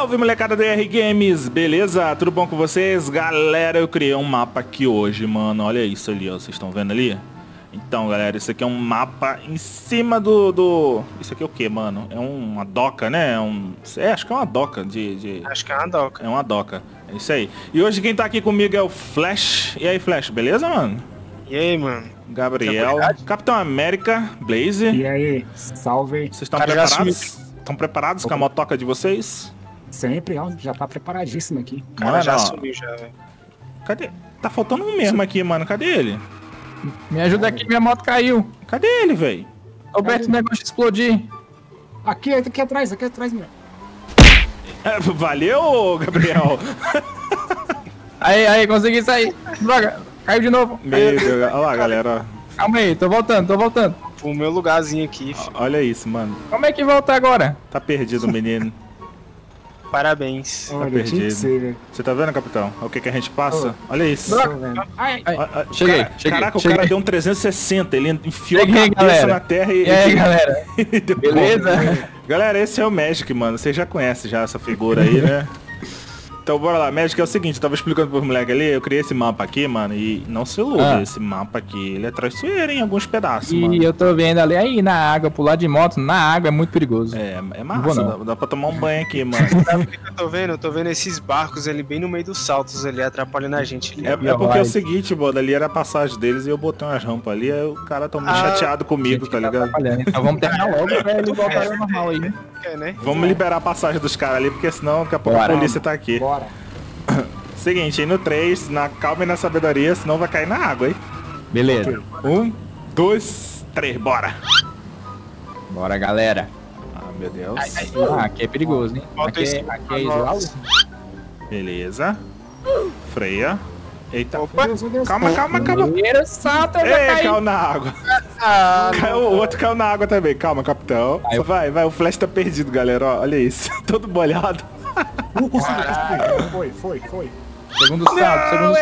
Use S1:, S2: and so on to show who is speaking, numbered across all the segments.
S1: Salve molecada da DR Games, beleza? Tudo bom com vocês? Galera, eu criei um mapa aqui hoje, mano. Olha isso ali, ó. Vocês estão vendo ali? Então, galera, isso aqui é um mapa em cima do... Isso aqui é o que, mano? É uma doca, né? Acho que é uma doca
S2: Acho que é uma doca.
S1: É uma doca, é isso aí. E hoje quem tá aqui comigo é o Flash. E aí, Flash, beleza, mano?
S2: E aí, mano?
S1: Gabriel, Capitão América, Blaze.
S3: E aí, salve.
S1: Vocês estão preparados? Estão preparados com a motoca de vocês?
S3: Sempre, ó, já tá preparadíssimo aqui.
S2: O cara já sumiu já, velho.
S1: Cadê? Tá faltando um mesmo aqui, mano. Cadê ele?
S4: Me ajuda aqui, minha moto caiu.
S1: Cadê ele, velho?
S4: Roberto, o negócio de explodir.
S3: Aqui atrás, meu.
S1: Valeu, Gabriel.
S4: Aí, consegui sair. Droga, caiu de novo.
S1: Meu Deus, olha lá, galera.
S4: Calma aí, tô voltando.
S2: O meu lugarzinho aqui, filho.
S1: Olha isso, mano.
S4: Como é que volta agora?
S1: Tá perdido o menino.
S2: Parabéns.
S1: Tá
S3: Olha,
S1: perdido.
S3: tinha que ser, velho.
S1: Você tá vendo, capitão? O que a gente passa? Olha isso.
S3: Tô vendo.
S4: Ai.
S1: Cheguei. Caraca, o cara deu um 360. Ele enfiou a cabeça na terra e...
S4: E aí, galera?
S1: deu
S4: Beleza?
S1: bom. Galera, esse é o Magic, mano. Vocês já conhecem já essa figura aí, né? Então bora lá, Magic é o seguinte, eu tava explicando pros moleques ali, eu criei esse mapa aqui, mano, e não se iluda, esse mapa aqui, ele é traiçoeiro em alguns pedaços, mano.
S4: E eu tô vendo ali, aí na água, pular de moto, na água é muito perigoso.
S1: É massa, dá pra tomar um banho aqui, mano.
S2: Sabe o que eu tô vendo? Eu tô vendo esses barcos ali bem no meio dos saltos ali, atrapalhando a gente ali.
S1: É porque é o seguinte, mano, ali era a passagem deles e eu botei umas rampas ali, aí o cara tá meio chateado comigo, tá ligado?
S4: Então vamos terminar logo pra ele voltar ao normal aí, né?
S2: Né?
S1: Vamos liberar a passagem dos caras ali, porque senão daqui a pouco a polícia tá aqui.
S3: Bora.
S1: Seguinte, aí no 3, na calma e na sabedoria, senão vai cair na água, hein?
S4: Beleza.
S1: 1, 2, 3, bora!
S4: Bora, galera.
S1: Ah, meu Deus.
S4: Aqui é perigoso, hein? Aqui é isolado.
S1: Beleza. Freia. Eita.
S2: Opa.
S1: Calma.
S4: Primeiro salto, eu já
S1: Ei,
S4: caí.
S1: caiu na água. O outro caiu na água também. Calma, capitão. Vai. O Flash tá perdido, galera. Ó, olha isso. Todo molhado.
S3: Consegui. Foi.
S4: Segundo salto.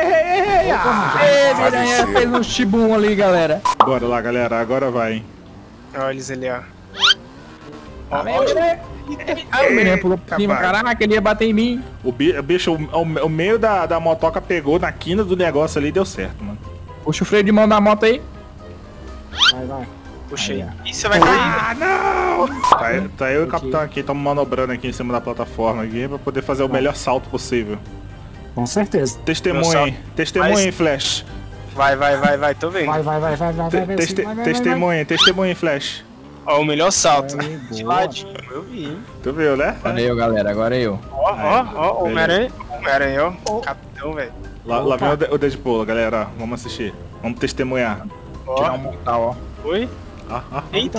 S4: Miranha fez um chibum ali, galera.
S1: Bora lá, galera. Agora vai, hein.
S2: Olha eles ali, ó.
S4: O Miranha pulou por cima. Caraca, ele ia bater em mim.
S1: O bicho, o meio da motoca pegou na quina do negócio ali e deu certo, mano.
S4: Puxa o freio de mão da moto aí.
S3: Vai.
S2: Puxei. Ih, você vai cair.
S1: Ah, não! Tá eu e o capitão aqui, estamos manobrando aqui em cima da plataforma aqui pra poder fazer o melhor salto possível.
S3: Com certeza.
S1: Testemunha, hein, Flash.
S2: Vai, tô vendo.
S3: Vai.
S1: Testemunha, hein, Flash.
S2: Ó, o melhor salto.
S3: Aí,
S2: De
S3: boa.
S2: ladinho, eu vi, hein.
S1: Tu viu, né?
S4: Agora eu, galera, agora eu.
S2: Ó, o Homem-Aranha, ó. Capitão, velho.
S1: Lá vem o Deadpool, galera, ó. Vamos assistir. Vamos testemunhar.
S4: Tirar
S2: Ó,
S4: um mortal, ó.
S2: oi. Eita.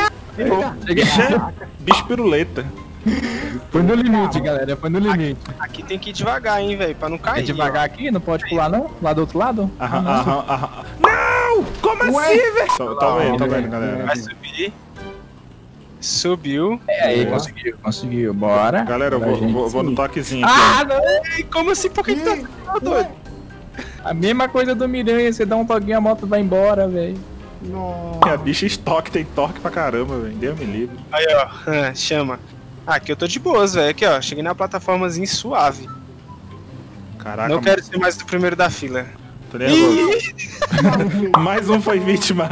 S1: Bicho piruleta.
S4: Foi no limite, galera, foi no limite.
S2: Aqui tem que ir devagar, hein, velho, pra não
S4: É
S2: cair.
S4: devagar aqui? Não pode pular, não? Lá do outro lado?
S1: Aham. Não! Como assim, velho? Tá vendo, galera.
S2: Vai subir. Subiu.
S4: É aí, conseguiu. Bora.
S1: Galera, eu vou no toquezinho aqui.
S4: Ah, não!
S2: Ei, como assim? Por que tá doido?
S4: A mesma coisa do Miranha, você dá um toquinho, a moto vai embora, velho.
S1: A bicha estoque, tem torque pra caramba, velho. Deus me livre.
S2: Aí, ó, chama. Aqui eu tô de boas, velho. Aqui, ó, cheguei na plataformazinha suave.
S1: Caraca,
S2: Não quero ser mais do primeiro da fila.
S1: tô nervoso. Mais um foi vítima.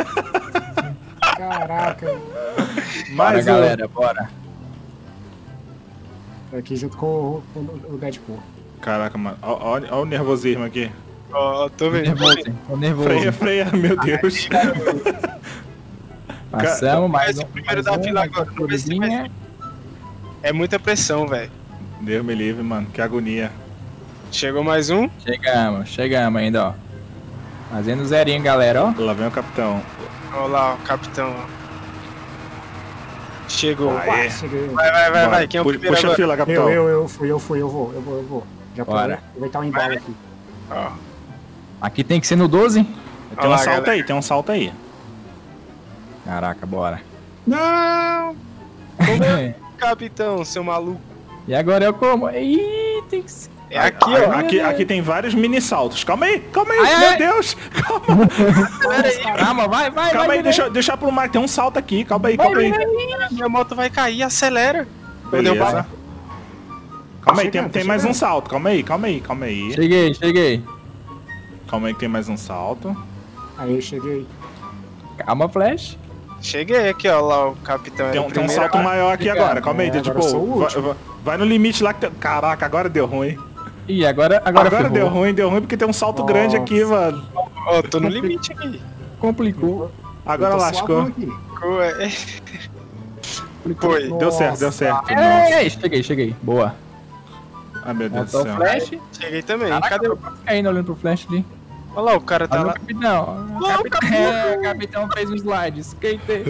S3: Caraca.
S1: Mais
S4: Bora,
S1: um.
S4: galera, bora.
S3: Aqui junto com o Deadpool.
S1: Caraca, mano. Olha o nervosismo aqui.
S2: Ó, tô vendo.
S4: Tô nervoso.
S1: Freia, meu Deus.
S4: Passamos, mais um.
S2: Primeiro da fila agora. Não vai ser mais- É muita pressão, velho.
S1: Deus me livre, mano. Que agonia.
S2: Chegou mais um.
S4: Chegamos ainda, ó. Fazendo zerinho, galera, ó.
S1: Lá vem o capitão.
S2: Olha lá, o capitão, ó. Chegou.
S1: Aê.
S3: Cheguei.
S2: Vai. Quem é o primeiro
S1: Puxa a
S2: agora?
S1: fila, capitão.
S3: Eu vou. Já
S4: Bora.
S3: Vai estar um embalo aqui.
S2: Ó,
S4: Aqui tem que ser no 12.
S1: Tem um salto aí,
S4: Caraca, bora.
S3: Não!
S2: capitão, seu maluco.
S4: E agora eu como? Ih, tem que ser.
S2: É aqui, ó.
S1: Aqui tem vários mini saltos. Calma aí,
S4: Ai,
S1: meu
S4: ai.
S1: Deus. Calma.
S2: Pera aí,
S4: Calma, vai,
S1: Calma aí,
S4: Miranha.
S1: deixa pro Marco. Tem um salto aqui. Calma aí.
S4: Vai, Miranha.
S2: minha moto vai cair, acelera. Perdeu
S1: Beleza.
S2: bala.
S1: Calma aí,
S3: chegando,
S1: tem
S3: tô
S1: mais um
S3: chegando.
S1: salto. Calma aí. Calma aí
S4: Cheguei.
S1: que tem mais um salto.
S3: Aí eu cheguei.
S4: Calma, Flash.
S2: Cheguei aqui, ó, lá o capitão.
S1: Tem
S2: é o
S1: um
S2: primeiro.
S1: salto maior aqui
S4: Obrigado.
S1: agora. Calma aí,
S3: agora
S1: tipo,
S3: eu sou o último.
S1: vai no limite lá que tem... Caraca, agora deu ruim.
S4: Ih, agora
S1: Agora
S4: ferrou.
S1: deu ruim porque tem um salto grande aqui, mano.
S2: Ó, tô no limite aqui.
S4: Complicou.
S1: Agora
S3: Eu tô
S1: lascou.
S3: suavão aqui.
S2: Foi.
S1: Deu certo. Nossa.
S4: É, cheguei. Boa.
S1: Ai, meu Deus do
S4: Faltou o
S1: céu.
S4: Flash.
S2: Cheguei também.
S4: Caraca,
S2: Cadê
S4: eu
S2: o...
S4: tô caindo olhando pro Flash ali.
S2: Olha lá, o cara tá
S4: Olha o
S2: lá.
S4: capitão. Capitão fez um slide. Skate.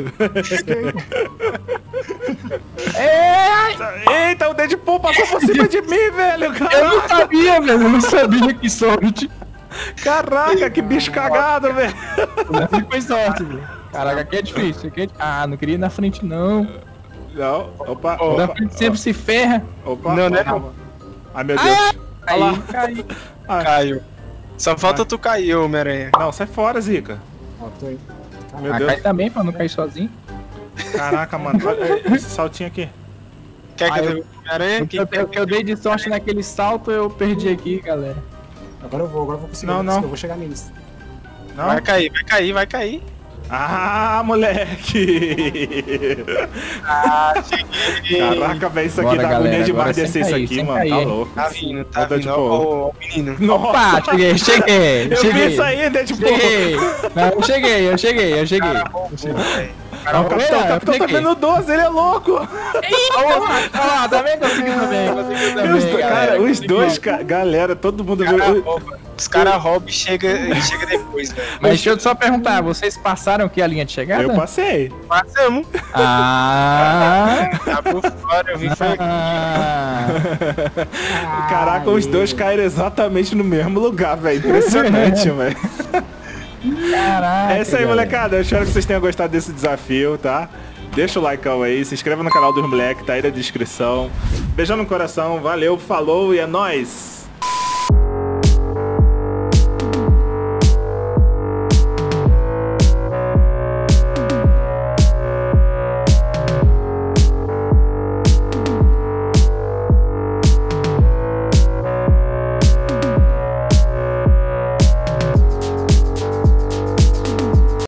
S1: Eita, o Deadpool passou por cima de mim, velho.
S4: Eu não sabia, velho. Eu não sabia que sorte.
S1: Caraca, que bicho cagado, velho.
S4: Não foi sorte, velho. Caraca, aqui é difícil. Ah, não queria ir na frente, não.
S1: Não, opa,
S4: Na
S1: opa,
S4: frente sempre se ferra.
S1: opa.
S2: Não, né?
S1: Opa. Ai, meu Deus. Olha lá.
S4: Caiu.
S2: Caiu. Só falta tu cair, Homem-Aranha.
S1: Não, sai fora, Zica.
S3: Ó, tô aí.
S1: Meu
S4: Ah,
S1: Deus.
S4: cai também pra não cair sozinho.
S1: Caraca, mano. Olha esse saltinho aqui.
S2: Quer que
S4: Ah,
S2: eu dê o Homem-Aranha?
S4: Eu dei de sorte naquele salto, eu perdi aqui, galera.
S3: Agora eu vou conseguir.
S1: Não, não.
S3: Eu vou chegar neles.
S1: Não?
S2: Vai cair.
S1: Ah, moleque.
S2: Ah, cheguei.
S1: Caraca, velho, isso aqui
S4: Bora,
S1: dá
S4: galera,
S1: agonia demais
S4: agora
S1: descer
S4: sem
S1: isso
S4: cair,
S1: aqui,
S4: sem
S1: mano.
S4: cair,
S1: Tá
S4: hein?
S1: louco.
S2: Tá vindo,
S1: Ô, Deadpool.
S2: ó, o menino.
S1: Nossa.
S4: Opa, cheguei.
S1: Eu vi isso aí, Deadpool.
S4: Cheguei. Não, eu cheguei.
S1: Não, o capitão tá vendo 12, ele é louco.
S4: Olha lá, também consegui também.
S1: Cara, os dois, galera, todo mundo viu.
S2: Os caras roubam e chega depois, velho.
S4: Mas deixa eu só perguntar, vocês passaram aqui a linha de chegada?
S1: Eu passei.
S2: Passamos.
S4: Ah!
S2: Tá por fora, eu vim foi aqui.
S1: Caraca, os dois caíram exatamente no mesmo lugar, velho. Impressionante, velho.
S4: Caraca!
S1: É isso aí,
S4: galera.
S1: molecada. Eu espero que vocês tenham gostado desse desafio, tá? Deixa o like aí, se inscreva no canal dos moleques, tá aí na descrição. Beijão no coração, valeu, falou e é nóis!